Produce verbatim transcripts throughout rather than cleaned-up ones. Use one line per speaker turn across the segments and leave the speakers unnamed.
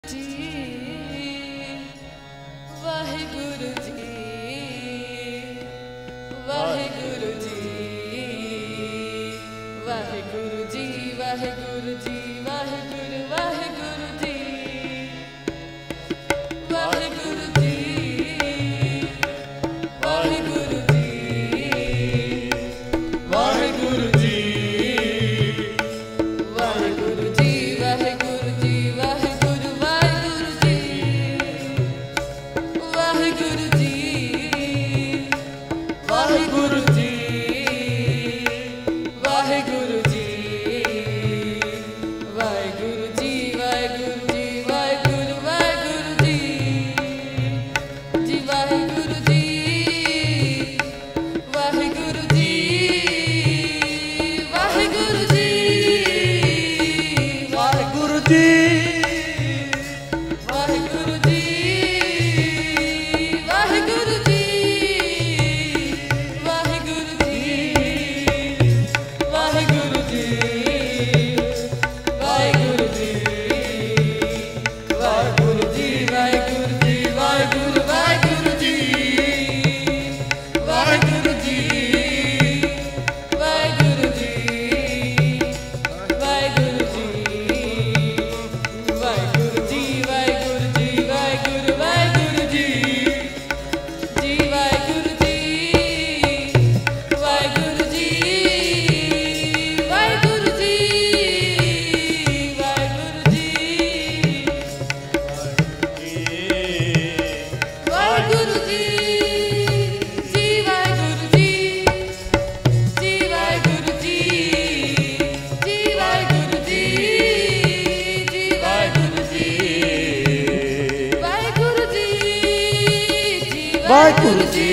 वाहिगुरु जी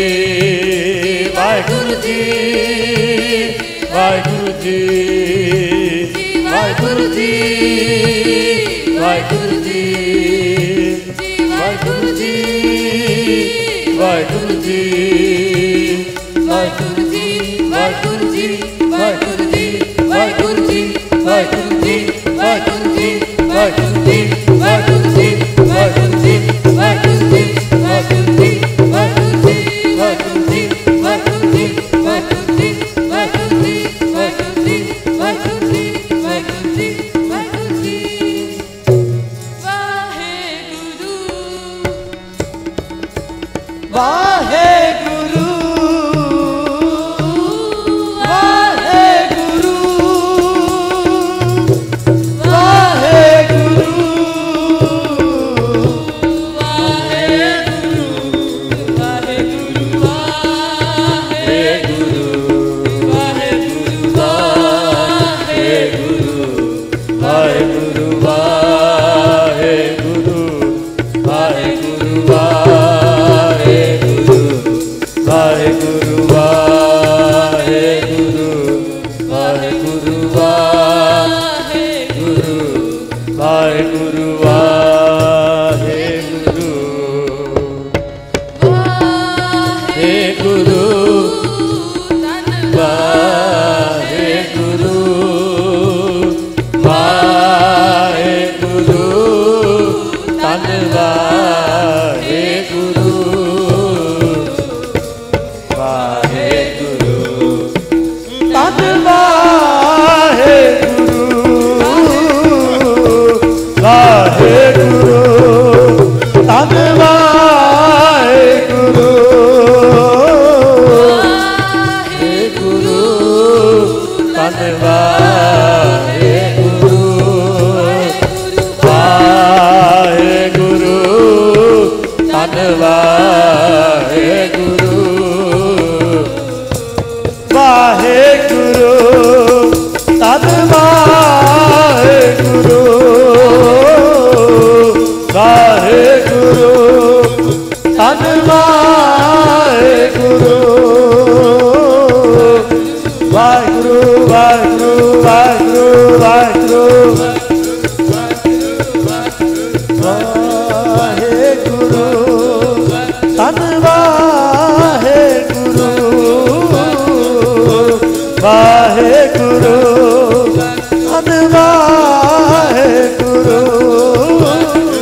वाहिगुरु जी वाहिगुरु जी वाहिगुरु जी वाहिगुरु जी वाहिगुरु जी वाहिगुरु जी वाहिगुरु जी वाहिगुरु जी वाहिगुरु जी वाहिगुरु जी वाहिगुरु जी वाहिगुरु जी वाहिगुरु जी वाहिगुरु जी वाहिगुरु जी वाहिगुरु जी वाहिगुरु जी
वाहिगुरु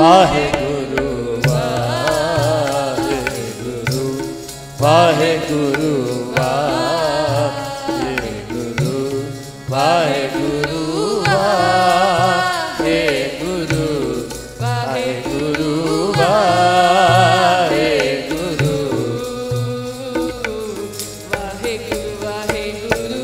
वाहेगुरु वाहेगुरु वाहेगुरु वाहेगुरु वाहेगुरु वाहेगुरु वाहेगुरु वाहेगुरु वाहेगुरु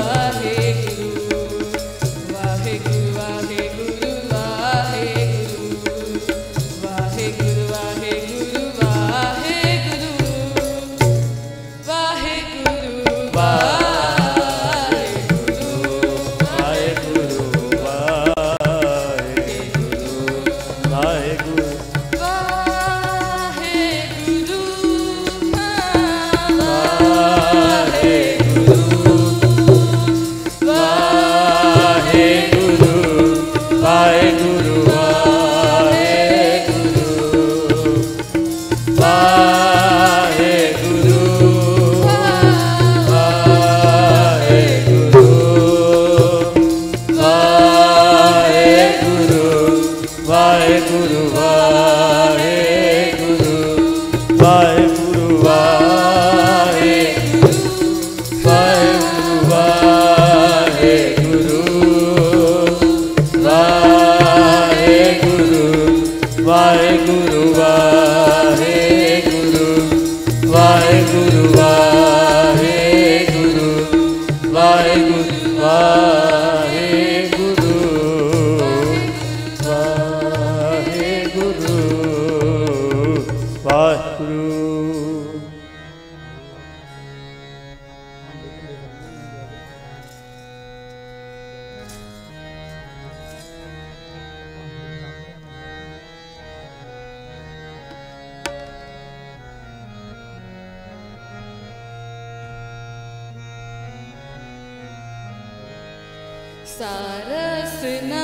सारसना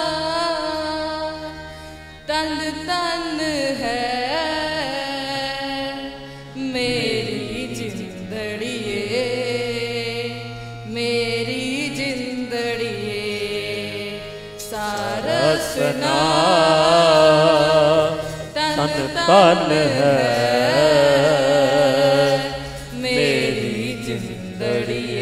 तन तन है मेरी जिंदड़िए मेरी जिंदड़िए सारसना तन तन है मेरी जिंदड़िए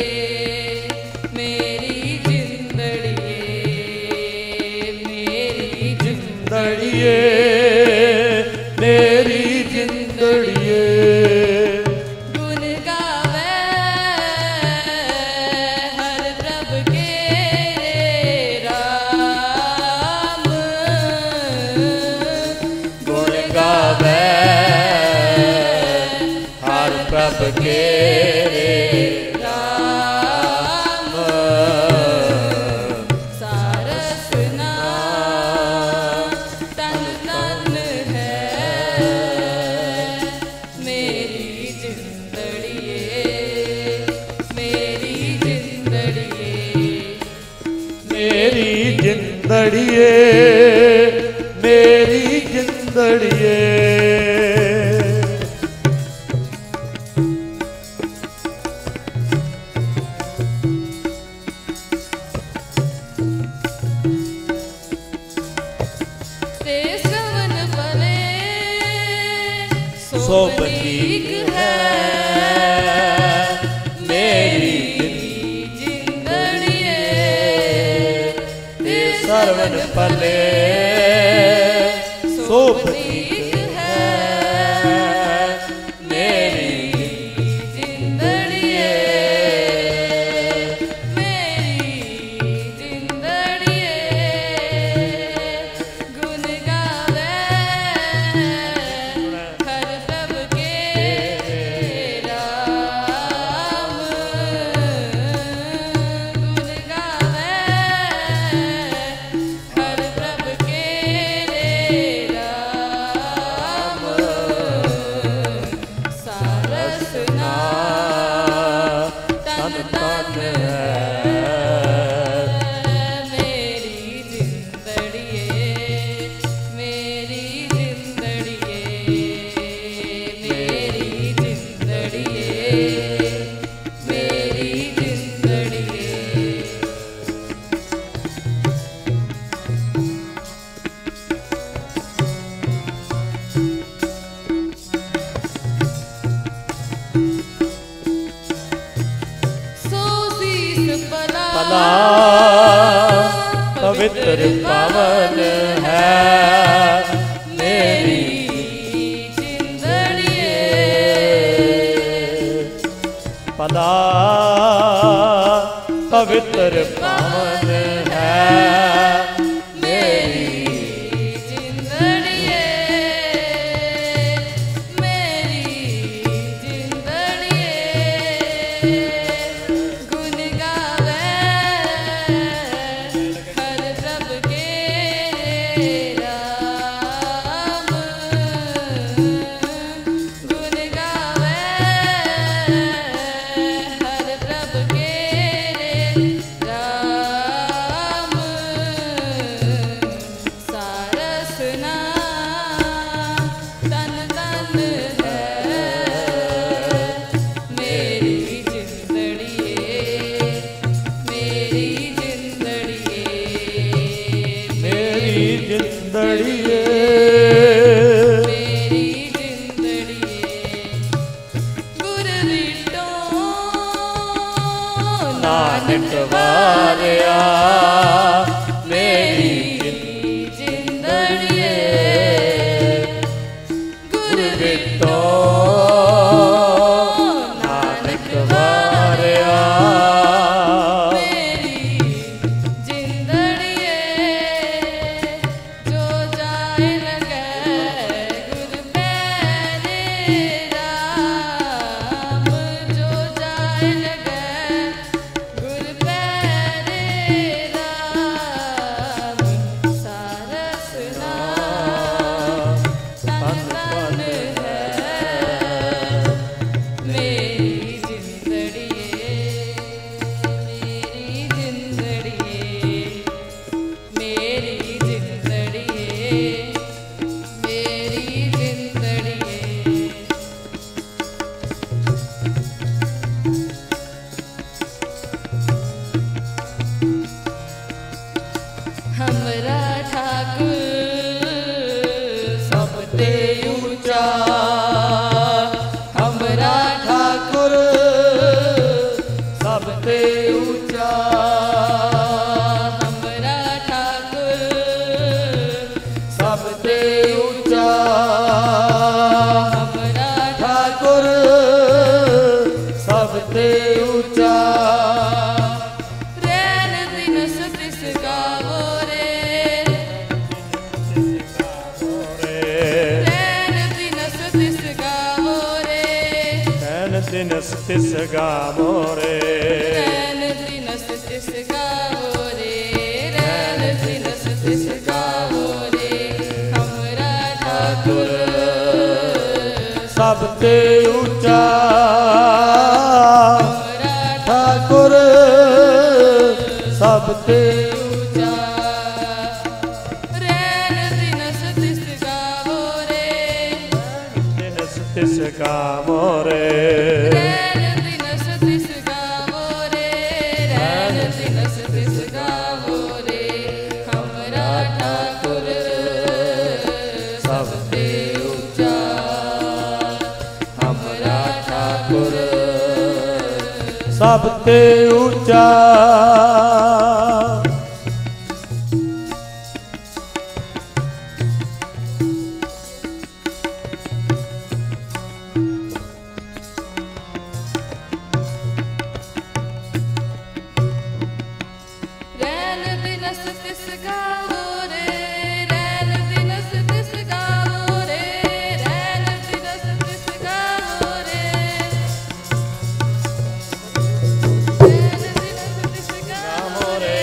मेरी जिंदड़िए
गुण गावे हर प्रभ के राम
गुण गावे हर प्रभ के
राम सारसना तन तन है मेरी जिंदड़िए मेरी जिंदड़िए
मेरी जिंदड़िए मेरी जिंदड़िए सोबनीक है मेरी
जिंदड़िए
सरवन पले सोबनीक है मेरी
जिंदड़िए मेरी जिंदड़िए गुण गावे हर प्रभ के राम गुण गावे हर प्रभ के राम
सदा पवित्र पावन है मेरी जिंदड़िए। पदा पवित्र पावन है मेरी
जिंदड़िए, मेरी जिंदड़िए। गुण गावे हर प्रभ के राम। गुण गावे हर प्रभ के राम। सारस नाम तन तन है मेरी जिंदड़िए, मेरी जिंदड़िए,
मेरी जिंदड़िए।
मेरी जिंदड़िए। गुर विटो
नानक वारिया मेरी
जिंदड़िए। गुर
विटो नानक वारिया
मेरी जिंदड़िए। जो जाए लगे गुर प्यारे राम। जो जाए लगे गुर प्यारे राम। सारस नाम तन तन है मेरी जिंदड़िए, मेरी जिंदड़िए, मेरी जिंदड़िए, मेरी जिंदड़िए। हमरा ठाकुर सबते ऊंचा। हमरा
ठाकुर सबते ऊंचा।
हमरा ठाकुर
सबते ऊंचा।
हमरा
ठाकुर सबते ऊंचा।
रैन दिन सतिस गावो रे। रैन दिन सतिस गावो रे।
नैन दिन सतिस गावो रे।
रैन दिन सतिस गावो रे। रैन दिन सतिस गावो रे। हमरा ठाकुर
सबते ऊंचा।
हमरा
ठाकुर सबते
ऊंचा। रैन दिन सतिस गावो रे।
दिन सतिस गावो रे।
रैन दिन सतिस गावो रे। रैन दिन सतिस गावो रे। हमरा ठाकुर
सबते
ऊंचा। हमरा ठाकुर
सबते ऊंचा।
रैन दिन सतिस गावो रे। रैन दिन सतिस गावो रे। रैन दिन सतिस गावो रे। रैन दिन सतिस गावो रे।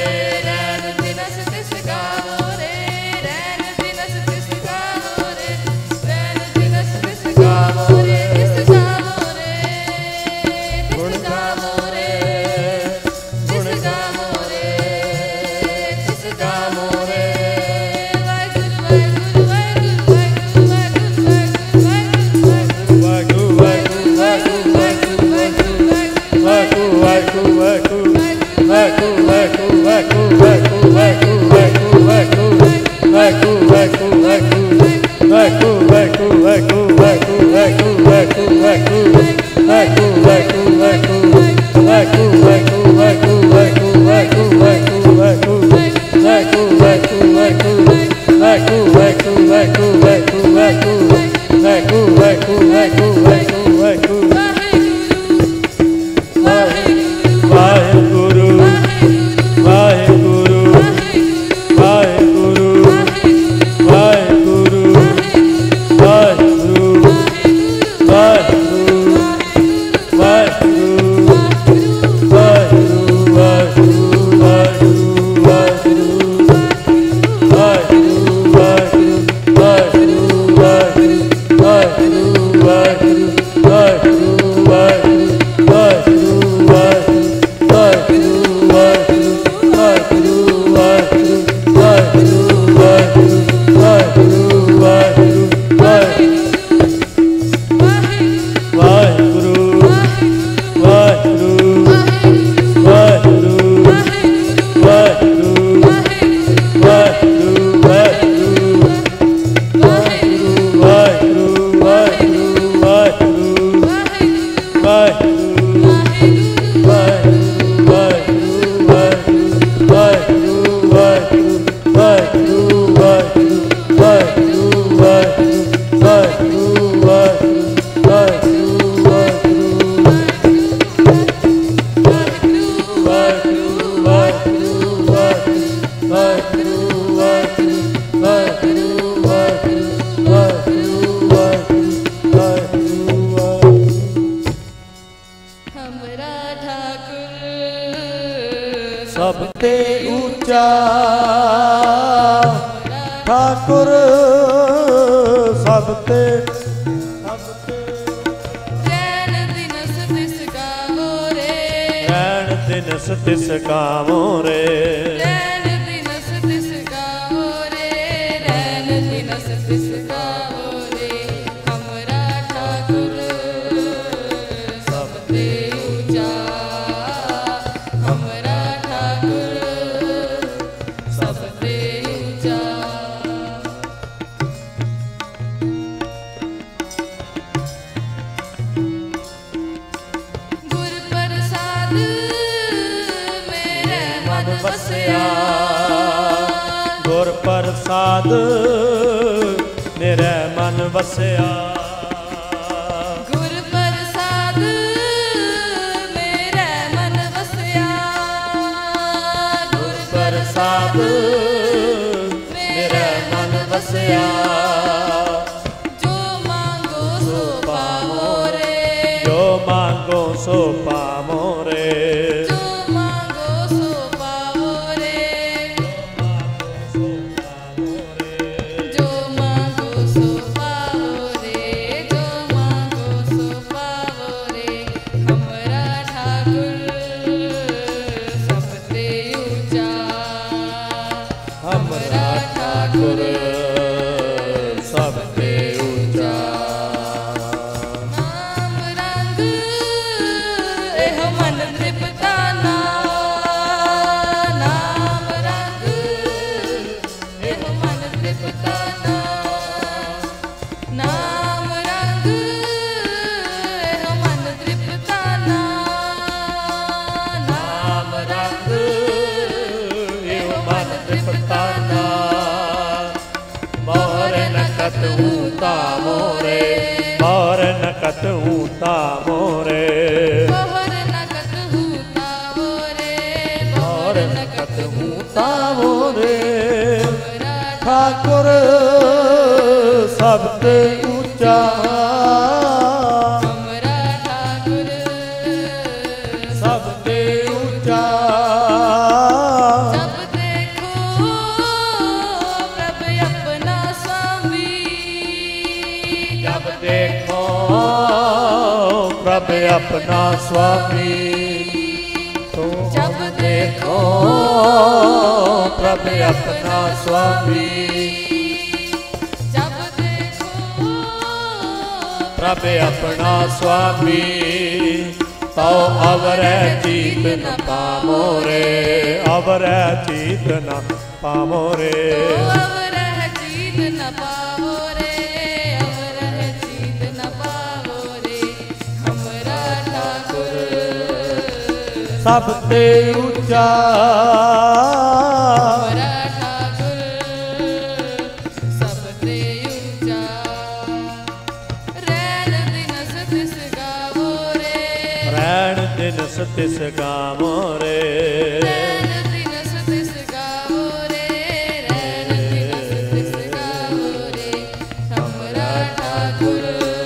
ਤੇ ਸਭ ਤੇ
ਰੈਣ ਦਿਨਸ ਤਿਸ ਗਾਵੋ ਰੇ
ਰੈਣ ਦਿਨਸ ਤਿਸ ਗਾਵੋ ਰੇ
ਰੈਣ ਦਿਨਸ ਤਿਸ ਗਾਵੋ ਰੇ ਰੈਣ ਦਿਨਸ ਤਿਸ ਗਾਵੋ ਰੇ ਹਮਰਾ ਠਾਕੁਰ ਸਭ ਤੇ ਉੱਚਾ ਹਮਰਾ ਠਾਕੁਰ ਸਭ ਤੇ ਉੱਚਾ ਗੁਰ ਪ੍ਰਸਾਦ ਮੇਰੇ ਮਨ ਵਸਿਆ
ਗੁਰ ਪ੍ਰਸਾਦ ਮੇਰੇ ਮਨ ਵਸਿਆ
ਗੁਰ ਪ੍ਰਸਾਦ ਮੇਰੇ ਮਨ ਵਸਿਆ ਗੁਰ
ਪ੍ਰਸਾਦ ਮੇਰੇ ਮਨ ਵਸਿਆ
ਜੋ ਮੰਗੋ ਸੋ ਪਾਵੋ ਰੇ
ਜੋ ਮੰਗੋ ਸੋ ਪਾਵੋ ਰੇ
ਜੋ ਮੰਗੋ ਸੋ ਪਾਵੋ ਰੇ ਜੋ ਮੰਗੋ ਸੋ ਪਾਵੋ ਰੇ ਜੋ ਮੰਗੋ ਸੋ ਪਾਵੋ ਰੇ ਹਮਰਾ ਠਾਕੁਰ ਸਭ ਤੇ ਉੱਚਾ
ਹਮਰਾ ਠਾਕੁਰ ਸਭ ਤੇ ਉੱਚਾ
ਨਾਮ ਰੰਗ ਇਹ ਮਨ ਤ੍ਰਿਪਤਾਨਾ ਨਾਮ ਰੰਗ ਇਹ ਮਨ ਤ੍ਰਿਪਤਾਨਾ ਨਾਮ ਰੰਗ ਇਹ ਮਨ ਤ੍ਰਿਪਤਾਨਾ ਨਾਮ ਰੰਗ
ਇਹ ਮਨ ਤ੍ਰਿਪਤਾਨਾ ਮੋਰ ਨਕਤ ਊਤਾ ਮੋਰੇ ਮੋਰ ਨਕਤ ਊਤਾ ਮੋਰੇ
ਬਹਰ ਨਕਤ ਹੂਤਾ ਹੋਰੇ ਬਹਰ ਨਕਤ ਹੂਤਾ
ਮੋਰੇ
ਹਮਰਾ
ਠਾਕੁਰ ਸਭ ਤੇ ਉੱਚਾ
ਹਮਰਾ ਠਾਕੁਰ
ਸਭ ਤੇ ਉੱਚਾ
ਜਬ ਦੇਖੋ ਪ੍ਰਭ ਆਪਣਾ स्वामी
ਜਬ ਦੇਖੋ ਪ੍ਰਭ ਆਪਣਾ ਸੁਆਮੀ ਤੂੰ
ਜਬ ਦੇਖੋ
ਪ੍ਰਭ ਆਪਣਾ ਸੁਆਮੀ
ਜਬ ਦੇਖੋ
ਪ੍ਰਭ ਆਪਣਾ ਸੁਆਮੀ ਤਉ ਅਵਰੈ ਚੀਤ ਨ ਪਾਮੋ ਰੇ ਅਵਰੈ ਚੀਤ ਨ ਪਾਮੋ ਰੇ
ਅਵਰਹ ਚੀਤ ਨ ਪਾਵੋ ਰੇ ਅਵਰਹ ਚੀਤ ਨ ਪਾਵੋ ਰੇ ਹਮਰਾ ਠਾਕੁਰ
ਸਭ ਤੇ ਉੱਚਾ
ਹਮਰਾ ਠਾਕੁਰ ਸਭ ਤੇ ਉੱਚਾ ਰੈਣ ਦਿਨਸ ਤਿਸ ਗਾਵੋ ਰੇ
ਰੈਣ ਦਿਨਸ ਤਿਸ ਗਾਵੋ ਰੇ
ਰੈਣ ਦਿਨਸ ਤਿਸ ਗਾਵੋ ਰੇ ਰੈਣ ਦਿਨਸ ਤਿਸ ਗਾਵੋ ਰੇ ਹਮਰਾ ਠਾਕੁਰ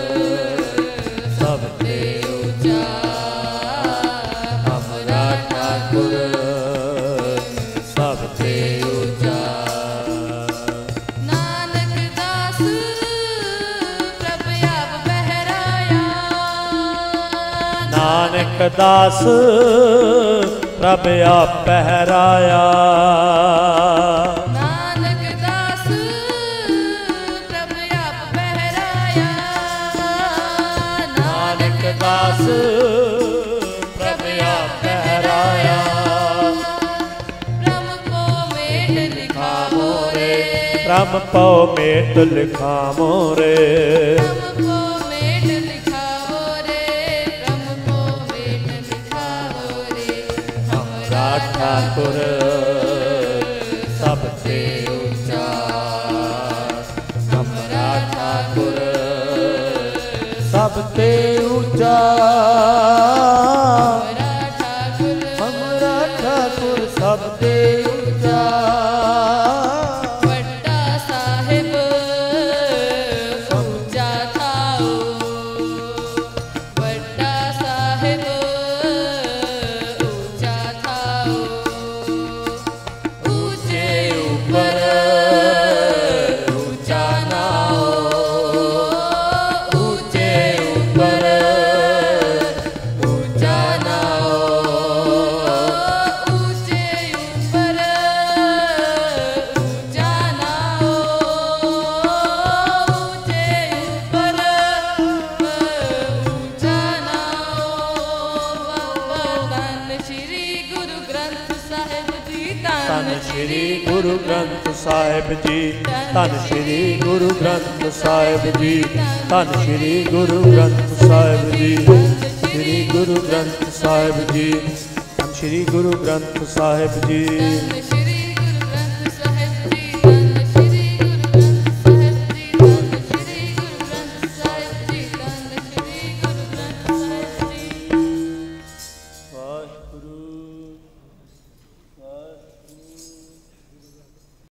ਸਭ
ਤੇ ਉੱਚਾ
ਹਮਰਾ ਠਾਕੁਰ ਸਭ ਤੇ ਉੱਚਾ
ਨਾਨਕ ਦਾਸ ਪ੍ਰਭ ਆਪ ਬਹਿਰਾਇਆ
ਨਾਨਕ ਦਾਸ ਪ੍ਰਭ ਆਪ ਪਹਿਰਾਇਆ
ਨਾਨਕ ਦਾਸ ਪ੍ਰਭ ਆਪ ਬਹਿਰਾਇਆ
ਨਾਨਕ ਦਾਸ ਪ੍ਰਭ ਆਪ ਪਹਿਰਾਇਆ
ਬ੍ਰਹਮ ਕੋ ਮੇਟ ਲਿਖਾਵੋ ਰੇ
ਬ੍ਰਹਮ ਪਉ ਮੇਟ ਲਿਖਾਵੋ ਰੇ
ਬ੍ਰਹਮ ਕੋ ਮੇਟ ਲਿਖਾਵੋ ਰੇ ਬ੍ਰਹਮ ਕੋ ਮੇਟ ਲਿਖਾਵੋ ਰੇ ਹਮਰਾ
ਠਾਕੁਰ ਸਭ ਤੇ ਉੱਚਾ ਹਮਰਾ ਠਾਕੁਰ ਸਭ ਤੇ ਉੱਚਾ
ਹਮਰਾ ਠਾਕੁਰ
ਹਮਰਾ ਠਾਕੁਰ ਸਭ ਤੇ ਉੱਚਾ
ਵੱਡਾ ਸਾਹਿਬ ਉੱਚਾ ਥਾਓ ਵੱਡਾ ਸਾਹਿਬ ਉੱਚਾ ਥਾਓ ਉੱਚੇ ਉੱਪਰ ਉੱਚਾ ਨਾਓ
ਧੰਨ ਸ਼੍ਰੀ ਗੁਰੂ ਗ੍ਰੰਥ ਸਾਹਿਬ ਜੀ ਧੰਨ ਸ਼੍ਰੀ ਗੁਰੂ ਗ੍ਰੰਥ ਸਾਹਿਬ ਜੀ ਧੰਨ ਸ਼੍ਰੀ ਗੁਰੂ ਗ੍ਰੰਥ ਸਾਹਿਬ ਜੀ ਸ਼੍ਰੀ ਗੁਰੂ ਗ੍ਰੰਥ ਸਾਹਿਬ ਜੀ ਧੰਨ ਸ਼੍ਰੀ ਗੁਰੂ ਗ੍ਰੰਥ ਸਾਹਿਬ ਜੀ